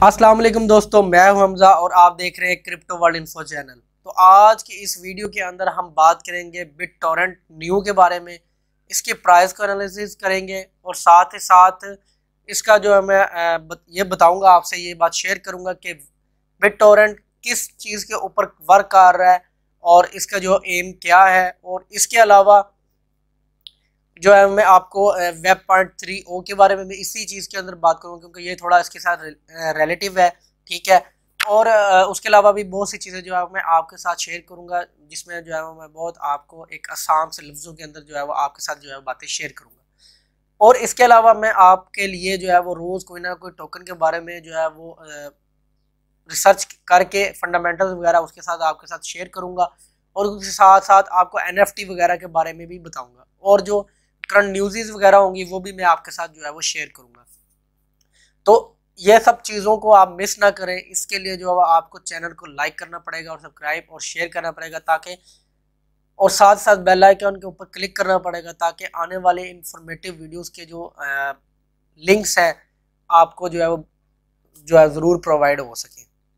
अस्सलाम वालेकुम दोस्तों, मैं हूं हमजा और आप देख रहे हैं क्रिप्टो वर्ल्ड इन्फो चैनल। तो आज की इस वीडियो के अंदर हम बात करेंगे बिटटोरेंट न्यू के बारे में, इसके प्राइस को एनालिसिस करेंगे और साथ ही साथ इसका जो है मैं ये बताऊंगा, आपसे ये बात शेयर करूंगा कि बिटटोरेंट किस चीज़ के ऊपर वर्क कर रहा है और इसका जो एम क्या है। और इसके अलावा जो है मैं आपको वेब पॉइंट 3.0 के बारे में भी इसी चीज़ के अंदर बात करूँ, क्योंकि ये थोड़ा इसके साथ रिलेटिव है। ठीक है। और उसके अलावा भी बहुत सी चीज़ें जो है मैं आपके साथ शेयर करूँगा, जिसमें जो है मैं बहुत आपको एक आसान से लफ्ज़ों के अंदर जो है वो आपके साथ जो है बातें शेयर करूँगा। और इसके अलावा मैं आपके लिए जो है वो रोज़ कोई ना कोई टोकन के बारे में जो है वो रिसर्च करके फंडामेंटल्स वगैरह उसके साथ आपके साथ शेयर करूँगा, और उसके साथ साथ आपको NFT वगैरह के बारे में भी बताऊँगा, और जो करंट न्यूज़ वगैरह होंगी वो भी मैं आपके साथ जो है वो शेयर करूँगा। तो ये सब चीज़ों को आप मिस ना करें, इसके लिए जो है आपको चैनल को लाइक करना पड़ेगा और सब्सक्राइब और शेयर करना पड़ेगा, ताकि और साथ साथ बेल आइकन के ऊपर क्लिक करना पड़ेगा, ताकि आने वाले इंफॉर्मेटिव वीडियोस के जो लिंक्स हैं आपको जो है वो ज़रूर प्रोवाइड हो सके।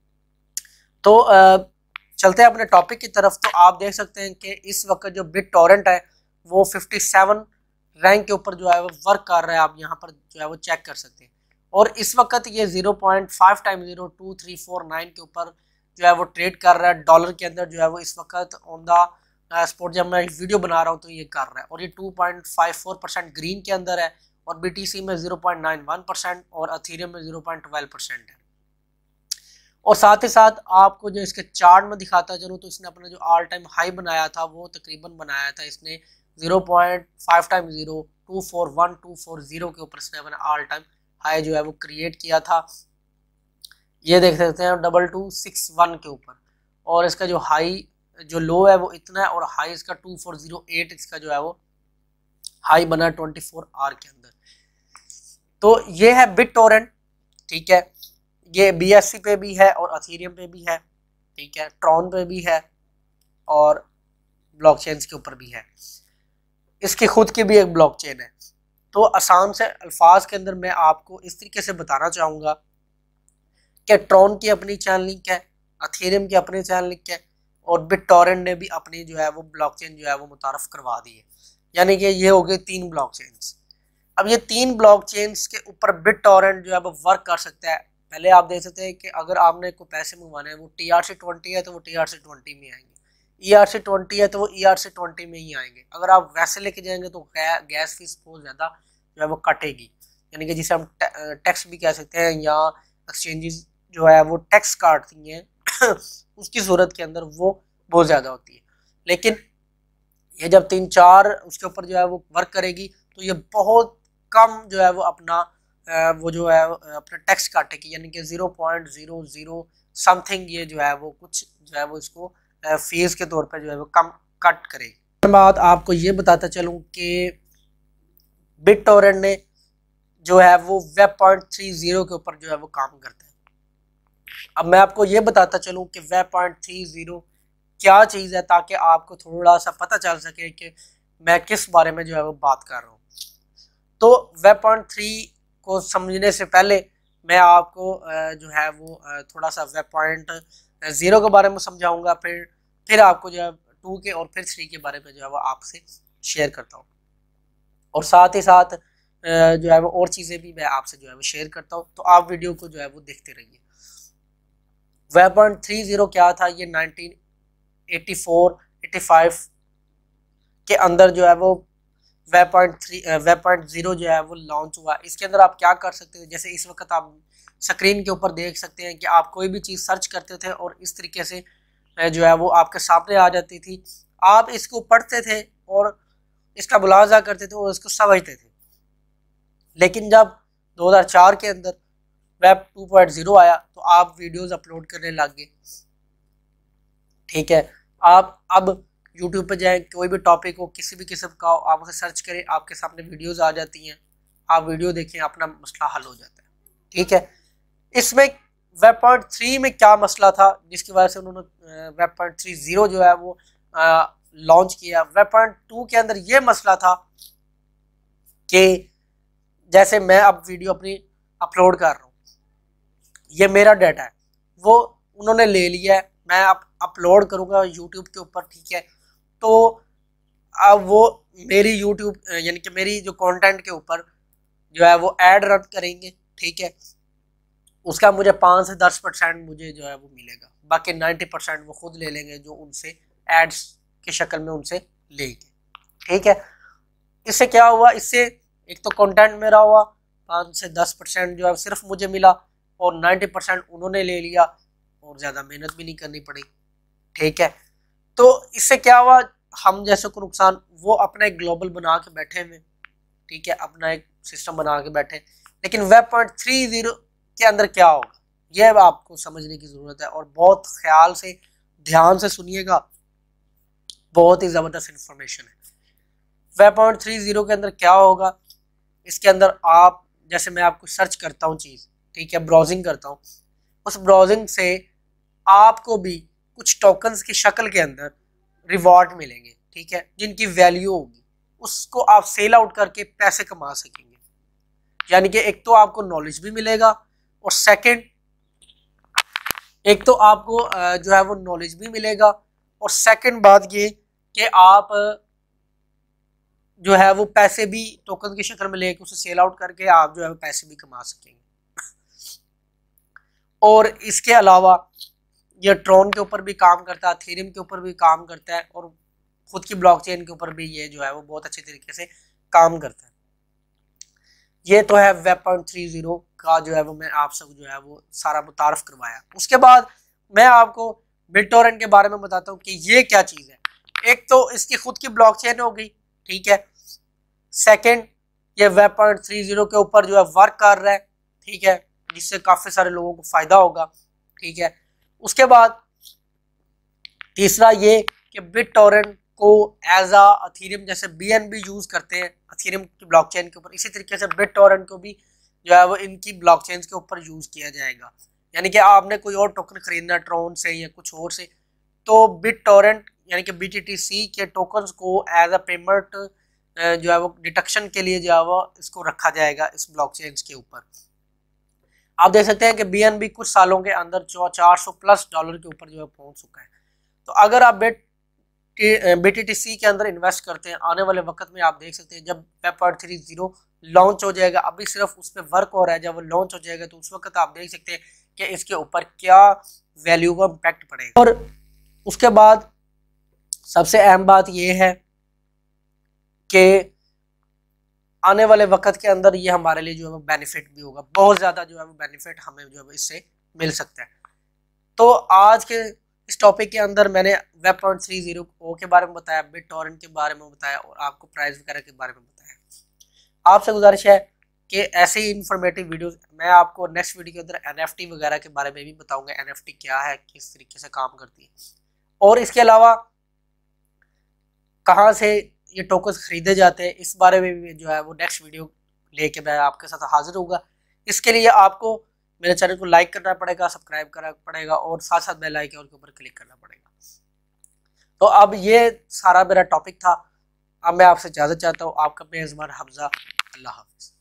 तो चलते हैं अपने टॉपिक की तरफ। तो आप देख सकते हैं कि इस वक्त जो बिटटोरेंट है वो 57 रैंक के ऊपर जो है वो वर्क कर रहा है। आप यहाँ पर जो है वो चेक कर सकते हैं, और इस वक्त ये 0.5 टाइम 02349 के ऊपर जो है वो ट्रेड कर रहा है। डॉलर के अंदर जो है वो इस वक्त ऑन द स्पॉट जब मैं वीडियो बना रहा हूँ तो ये कर रहा है, और ये 2.54% ग्रीन के अंदर है, और BTC में 0.91% और अथीरियम में 0.12% है। और साथ ही साथ आपको जो इसके चार्ट में दिखाता चलूँ तो इसने अपना जो ऑल टाइम हाई बनाया था वो तकरीबन बनाया था इसने 0.5 टाइम 0241240 के ऊपर इसने अपना ऑल टाइम हाई जो है वो क्रिएट किया था। ये देख सकते हैं 2261 के ऊपर, और इसका जो हाई जो लो है वो इतना है, और हाई इसका 2408 इसका जो है वो हाई बना 24 आवर के अंदर। तो ये है बिटटोरेंट। ठीक है। ये BSC पे भी है और अथीरियम पे भी है। ठीक है। ट्रॉन पे भी है और ब्लॉकचेन्स के ऊपर भी है। इसकी खुद की भी एक ब्लॉकचेन है। तो आसान से अल्फाज के अंदर मैं आपको इस तरीके से बताना चाहूँगा कि ट्रॉन की अपनी चैन लिंक है, अथीरियम की अपनी चैन लिंक है, और बिटटोरेंट ने भी अपनी जो है वो ब्लॉकचेन जो है वो मुतारफ करवा दी है। यानी कि ये हो गए 3 ब्लॉकचेन्स। अब ये 3 ब्लॉकचेन्स के ऊपर बिटटोरेंट जो है वो वर्क कर सकता है। पहले आप देख सकते हैं कि अगर आपने कोई पैसे मंगवाने हैं, वो TRC20 है तो वो TRC20 में आएंगे, ERC20 है तो वो ERC20 में ही आएंगे। अगर आप वैसे लेके जाएंगे तो गैस फीस बहुत ज़्यादा जो है वो कटेगी, यानी कि जिसे हम टैक्स भी कह सकते हैं, या एक्सचेंजेस जो है वो टैक्स काटती हैं उसकी सूरत के अंदर वो बहुत ज़्यादा होती है। लेकिन ये जब 3-4 उसके ऊपर जो है वो वर्क करेगी तो ये बहुत कम जो है वो अपना वो जो है अपना टैक्स काटेगी, यानी कि 0.00 समथिंग ये जो है वो कुछ जो है वो इसको फीस के तौर पर जो है वो कम कट करेगी। बात आपको ये बताता चलूँ कि बिटटोरेंट ने जो है वो वेब पॉइंट 30 के ऊपर जो है वो काम करता है। अब मैं आपको ये बताता चलूँ कि वेब पॉइंट 30 क्या चीज़ है, ताकि आपको थोड़ा सा पता चल सके कि मैं किस बारे में जो है वो बात कर रहा हूँ। तो वेब पॉइंट 3 को समझने से पहले मैं आपको जो है वो थोड़ा सा वेब पॉइंट 0 के बारे में समझाऊंगा, फिर आपको जो है 2 के और फिर 3 के बारे में जो है वो आपसे शेयर करता हूँ, और साथ ही साथ जो है वो और चीज़ें भी मैं आपसे जो है वो शेयर करता हूँ। तो आप वीडियो को जो है वो देखते रहिए। वेब पॉइंट 30 क्या था? ये 1984-85 के अंदर जो है वो वेब पॉइंट 0 जो है वो लॉन्च हुआ। इसके अंदर आप क्या कर सकते हैं, जैसे इस वक्त आप स्क्रीन के ऊपर देख सकते हैं कि आप कोई भी चीज़ सर्च करते थे और इस तरीके से जो है वो आपके सामने आ जाती थी। आप इसको पढ़ते थे और इसका मुलाजा करते थे और इसको समझते थे। लेकिन जब 2004 के अंदर वेब 2.0 आया तो आप वीडियोस अपलोड करने लग गए। ठीक है। आप अब यूट्यूब पे जाएं, कोई भी टॉपिक हो, किसी भी किस्म का हो, आप उसे सर्च करें, आपके सामने वीडियोस आ जाती हैं, आप वीडियो देखें, अपना मसला हल हो जाता है। ठीक है। इसमें वेब पॉइंट 3 में क्या मसला था जिसकी वजह से उन्होंने वेब पॉइंट 30 जो है वो लॉन्च किया। वेब पॉइंट 2 के अंदर ये मसला था कि जैसे मैं अब वीडियो अपनी अपलोड कर रहा हूँ, ये मेरा डाटा है, वो उन्होंने ले लिया है, मैं अपलोड करूँगा यूट्यूब के ऊपर, ठीक है। तो अब वो मेरी यूट्यूब यानी कि मेरी जो कंटेंट के ऊपर जो है वो ऐड रन करेंगे, ठीक है। उसका मुझे 5 से 10% मुझे जो है वो मिलेगा, बाकी 90% वो खुद ले लेंगे जो उनसे एड्स की शक्ल में उनसे लेंगे, ठीक है। इससे क्या हुआ, इससे एक तो कंटेंट मेरा हुआ, 5 से 10% जो है सिर्फ मुझे मिला और 90% उन्होंने ले लिया और ज़्यादा मेहनत भी नहीं करनी पड़ी, ठीक है। तो इससे क्या हुआ, हम जैसे को नुकसान, वो अपना एक ग्लोबल बना के बैठे हुए, ठीक है, अपना एक सिस्टम बना के बैठे, लेकिन वेब पॉइंट 3.0 के अंदर क्या होगा यह आपको समझने की ज़रूरत है, और बहुत ख्याल से ध्यान से सुनिएगा, बहुत ही ज़बरदस्त इंफॉर्मेशन है। वेब पॉइंट 3.0 के अंदर क्या होगा, इसके अंदर आप जैसे मैं आपको सर्च करता हूँ चीज़, ठीक है, ब्राउजिंग करता हूँ, उस ब्राउजिंग से आपको भी कुछ टोकन्स की शक्ल के अंदर रिवॉर्ड मिलेंगे, ठीक है, जिनकी वैल्यू होगी, उसको आप सेल आउट करके पैसे कमा सकेंगे। यानी कि एक तो आपको नॉलेज भी मिलेगा, और सेकंड एक तो आपको जो है वो नॉलेज भी मिलेगा, और सेकंड बात ये कि आप जो है वो पैसे भी टोकन की शक्ल में लेके उसे सेल आउट करके आप जो है पैसे भी कमा सकेंगे। और इसके अलावा ये ट्रॉन के ऊपर भी काम करता है, थीरम के ऊपर भी काम करता है, और खुद की ब्लॉकचेन के ऊपर भी ये जो है वो बहुत अच्छे तरीके से काम करता है। ये तो है वेब पॉइंट 3.0 का जो है वो मैं आप सब जो है वो सारा मुतारफ करवाया। उसके बाद मैं आपको बिटटोरेंट के बारे में बताता हूँ कि ये क्या चीज़ है। एक तो इसकी खुद की ब्लॉकचेन हो गई, ठीक है। सेकंड, ये वेब पॉइंट 3.0 के ऊपर जो है वर्क कर रहा है, ठीक है, जिससे काफ़ी सारे लोगों को फ़ायदा होगा, ठीक है। उसके बाद तीसरा ये कि बिटटोरेंट को एज अथीरियम जैसे BNB यूज़ करते हैं अथीरियम की ब्लॉकचेन के ऊपर, इसी तरीके से बिटटोरेंट को भी जो है वो इनकी ब्लॉकचेन के ऊपर यूज़ किया जाएगा। यानी कि आपने कोई और टोकन खरीदना ट्रॉन से या कुछ और से, तो बिटटोरेंट यानी कि BTTC के टोकन्स को एज अ पेमेंट जो है वो डिटेक्शन के लिए जो है वो इसको रखा जाएगा इस ब्लॉकचेन के ऊपर। आप देख सकते हैं कि BNB कुछ सालों के अंदर $400+ के ऊपर जो है पहुंच चुका है। तो अगर आप BTTC के अंदर इन्वेस्ट करते हैं, आने वाले वक्त में आप देख सकते हैं जब वेब पॉइंट 3.0 लॉन्च हो जाएगा, अभी सिर्फ उस पर वर्क हो रहा है, जब वो लॉन्च हो जाएगा तो उस वक्त आप देख सकते हैं कि इसके ऊपर क्या वैल्यू का इम्पैक्ट पड़ेगा। और उसके बाद सबसे अहम बात यह है कि आने वाले वक्त के अंदर ये हमारे लिए जो है वो बेनिफिट भी होगा, बहुत ज़्यादा जो है वो बेनिफिट हमें जो है इससे मिल सकता है। तो आज के इस टॉपिक के अंदर मैंने वेब पॉइंट 3.0 के बारे में बताया, बिटटोरेंट के बारे में बताया, और आपको प्राइस वगैरह के बारे में बताया। आपसे गुजारिश है कि ऐसे ही इंफॉर्मेटिव वीडियोस मैं आपको नेक्स्ट वीडियो के अंदर NFT वगैरह के बारे में भी बताऊंगा, NFT क्या है, किस तरीके से काम करती है, और इसके अलावा कहाँ से ये टोकन्स खरीदे जाते हैं, इस बारे में भी जो है वो नेक्स्ट वीडियो लेके मैं आपके साथ हाजिर होगा। इसके लिए आपको मेरे चैनल को लाइक करना पड़ेगा, सब्सक्राइब करना पड़ेगा, और साथ साथ बेल आइकन के ऊपर क्लिक करना पड़ेगा। तो अब ये सारा मेरा टॉपिक था। अब मैं आपसे इजाज़त चाहता हूँ। आपका मेज़बान हमजा। अल्लाह हाफ़िज़।